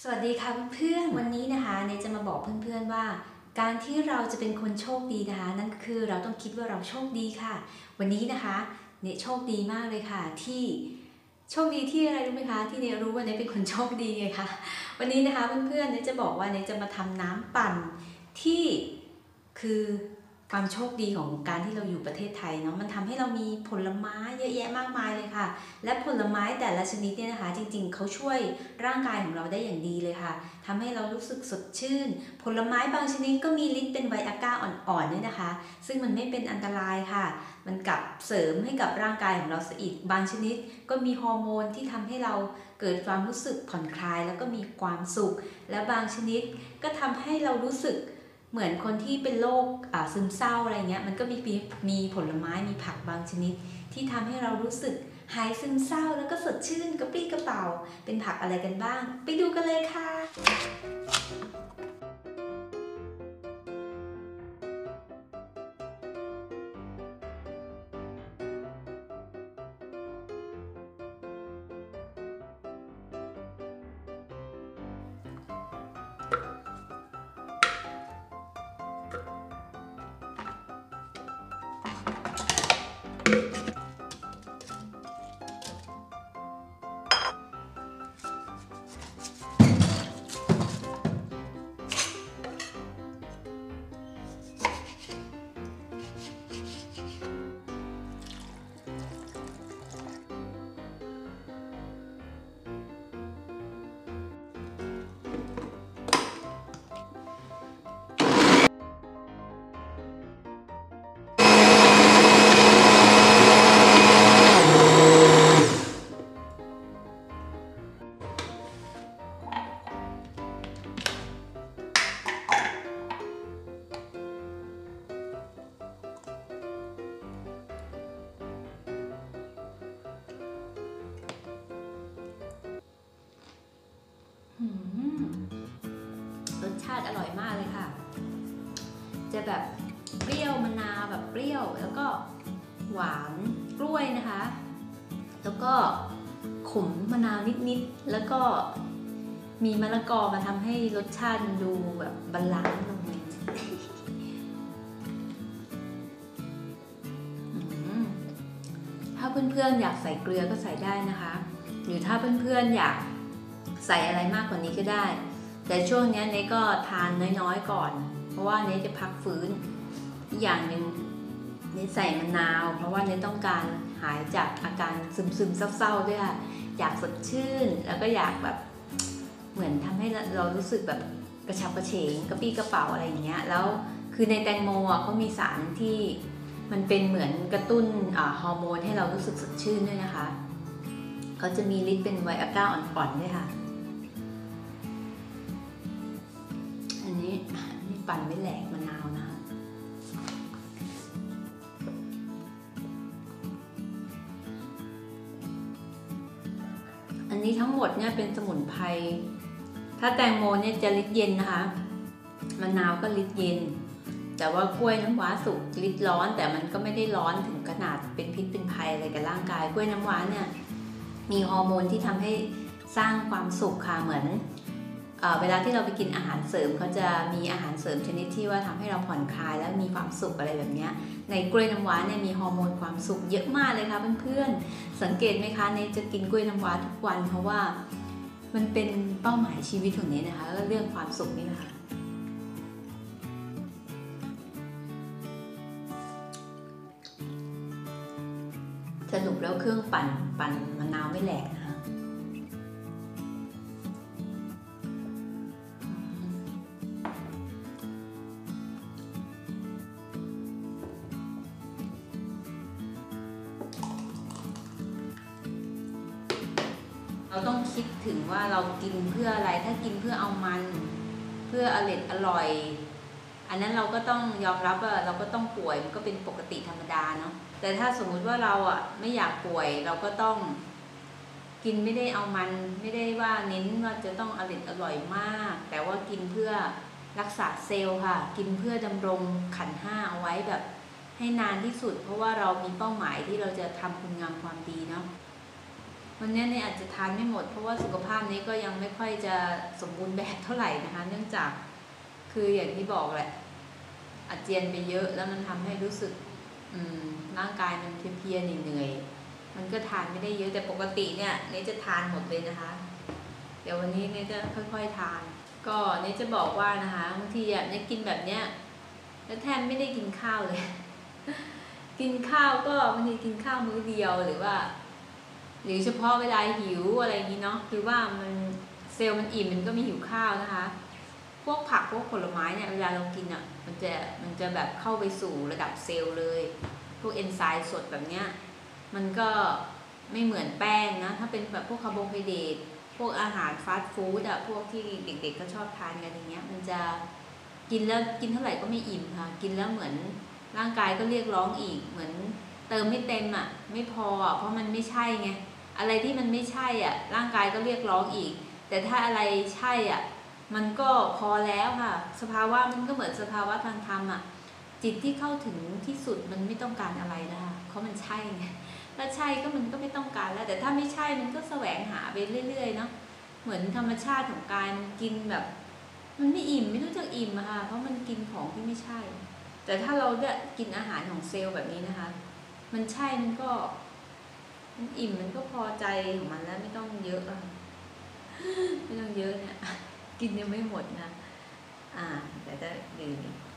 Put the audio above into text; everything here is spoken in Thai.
สวัสดีค่ะเพื่อนๆวันนี้นะคะเนยจะมาบอกเพื่อนๆว่าการที่เราจะเป็นคนโชคดีนะคะนั่นก็คือเราต้องคิดว่าเราโชคดีค่ะวันนี้นะคะเนยโชคดีมากเลยค่ะที่โชคดีที่อะไรรู้ไหมคะที่เนยรู้ว่าเนยเป็นคนโชคดีไงคะวันนี้นะคะเพื่อนๆเนยจะบอกว่าเนยจะมาทำน้ำปั่นที่คือความโชคดีของการที่เราอยู่ประเทศไทยเนาะมันทำให้เรามีผลไม้เยอะแยะมากมายเลยค่ะและผลไม้แต่ละชนิดเนี่ยนะคะจริงๆเขาช่วยร่างกายของเราได้อย่างดีเลยค่ะทำให้เรารู้สึกสดชื่นผลไม้บางชนิดก็มีฤทธิ์เป็นไวอาก้าอ่อนๆด้วยนะคะซึ่งมันไม่เป็นอันตรายค่ะมันกลับเสริมให้กับร่างกายของเราอีกบางชนิดก็มีฮอร์โมนที่ทำให้เราเกิดความรู้สึกผ่อนคลายแล้วก็มีความสุขและบางชนิดก็ทำให้เรารู้สึกเหมือนคนที่เป็นโรคซึมเศร้าอะไรเงี้ยมันก็มีผลไม้มีผักบางชนิดที่ทำให้เรารู้สึกหายซึมเศร้าแล้วก็สดชื่นกระปรี้กระเป๋าเป็นผักอะไรกันบ้างไปดูกันเลยค่ะรสชาติอร่อยมากเลยค่ะจะแบบเปรี้ยวมะนาวแบบเปรี้ยวแล้วก็หวานกล้วยนะคะแล้วก็ขมมะนาวนิดๆแล้วก็มีมะละกอมาทำให้รสชาติดูแบบบาลานซ์ลงไปถ้าเพื่อนๆอยากใส่เกลือก็ใส่ได้นะคะหรือถ้าเพื่อนๆอยากใส่อะไรมากกว่านี้ก็ได้แต่ช่วงนี้เนยก็ทานน้อยๆก่อนเพราะว่าเนยจะพักฟื้นอีกอย่างหนึ่งเนยใส่มะนาวเพราะว่าเนยต้องการหายจากอาการซึมๆเศร้าๆด้วยค่ะอยากสดชื่นแล้วก็อยากแบบเหมือนทำให้เรารู้สึกแบบกระฉับกระเฉงกระปี้กระเป๋าอะไรอย่างเงี้ยแล้วคือในแตงโมเขามีสารที่มันเป็นเหมือนกระตุ้นฮอร์โมนให้เรารู้สึกสดชื่นด้วยนะคะเขาจะมีฤทธิ์เป็นไวอาก้าอ่อนๆด้วยค่ะอันนี้ปั่นไม่แหลกมะนาวนะคะอันนี้ทั้งหมดเนี่ยเป็นสมุนไพรถ้าแตงโมเนี่ยจะฤทธิ์เย็นนะคะมะนาวก็ฤทธิ์เย็นแต่ว่ากล้วยน้ำว้าสุกฤทธิ์ร้อนแต่มันก็ไม่ได้ร้อนถึงขนาดเป็นพิษเป็นภัยอะไรกับร่างกายกล้วยน้ำว้าเนี่ยมีฮอร์โมนที่ทำให้สร้างความสุขค่ะเหมือนเวลาที่เราไปกินอาหารเสริมเขาจะมีอาหารเสริมชนิดที่ว่าทำให้เราผ่อนคลายและมีความสุขอะไรแบบนี้ในกล้วยน้ำว้าเนี่ยมีฮอร์โมนความสุขเยอะมากเลยค่ะเพื่อนๆสังเกตไหมคะเนยจะกินกล้วยน้ำว้าทุกวันเพราะว่ามันเป็นเป้าหมายชีวิตของเนยนะคะก็เรื่องความสุขนี่นะคะสรุปแล้วเครื่องปั่นมะนาวไม่แหลกนะคะเราต้องคิดถึงว่าเรากินเพื่ออะไรถ้ากินเพื่อเอามันเพื่ออร่อยอันนั้นเราก็ต้องยอมรับว่าเราก็ต้องป่วยมันก็เป็นปกติธรรมดาเนาะแต่ถ้าสมมุติว่าเราไม่อยากป่วยเราก็ต้องกินไม่ได้เอามันไม่ได้ว่าเน้นว่าจะต้องอร่อยมากแต่ว่ากินเพื่อรักษาเซลล์ค่ะกินเพื่อดำรงขันธ์ห้าเอาไว้แบบให้นานที่สุดเพราะว่าเรามีเป้าหมายที่เราจะทำคุณงามความดีเนาะวันนี้เนี่ยอาจจะทานไม่หมดเพราะว่าสุขภาพนี้ก็ยังไม่ค่อยจะสมบูรณ์แบบเท่าไหร่นะคะ เนื่องจากคืออย่างที่บอกแหละอาเจียนไปเยอะแล้วมันทำให้รู้สึกร่างกายมันเพลียๆเหนื่อยๆมันก็ทานไม่ได้เยอะแต่ปกติเนี่ยนี่จะทานหมดเลยนะคะเดี๋ยววันนี้เนี่ยจะค่อยๆทานก็นี่จะบอกว่านะคะบางทีเนี่ยกินแบบเนี้ยแล้วแทนไม่ได้กินข้าวเลย กินข้าวก็บางทีกินข้าวมื้อเดียวหรือเฉพาะเวลาหิวอะไรอย่างนี้เนาะคือว่ามันเซลล์มันอิ่มมันก็ไม่หิวข้าวนะคะพวกผักพวกผลไม้เนี่ยเวลาเรากินอ่ะมันจะแบบเข้าไปสู่ระดับเซลล์เลยพวกเอนไซม์สดแบบเนี้ยมันก็ไม่เหมือนแป้งนะถ้าเป็นแบบพวกคาร์โบไฮเดรตพวกอาหารฟาสต์ฟู้ดอ่ะพวกที่เด็กๆก็ชอบทานกันอย่างเงี้ยมันจะกินแล้วกินเท่าไหร่ก็ไม่อิ่มค่ะกินแล้วเหมือนร่างกายก็เรียกร้องอีกเหมือนเติมไม่เต็มอ่ะไม่พออ่ะเพราะมันไม่ใช่ไงอะไรที่มันไม่ใช่อ่ะร่างกายก็เรียกร้องอีกแต่ถ้าอะไรใช่อ่ะมันก็พอแล้วค่ะสภาวะมันก็เหมือนสภาวะทางธรรมอ่ะจิตที่เข้าถึงที่สุดมันไม่ต้องการอะไรนะคะเพราะมันใช่ไงถ้าใช่ก็มันก็ไม่ต้องการแล้วแต่ถ้าไม่ใช่มันก็แสวงหาไปเรื่อยๆเนาะเหมือนธรรมชาติของกายมันกินแบบมันไม่อิ่มไม่รู้จักอิ่มอะค่ะเพราะมันกินของที่ไม่ใช่แต่ถ้าเราเนี่ยกินอาหารของเซลล์แบบนี้นะคะมันใช่มันก็มันอิ่มมันก็พอใจของมันแล้วไม่ต้องเยอะอะไม่ต้องเยอะเนี่ยกินยังไม่หมดนะแต่ถ้าดื่ม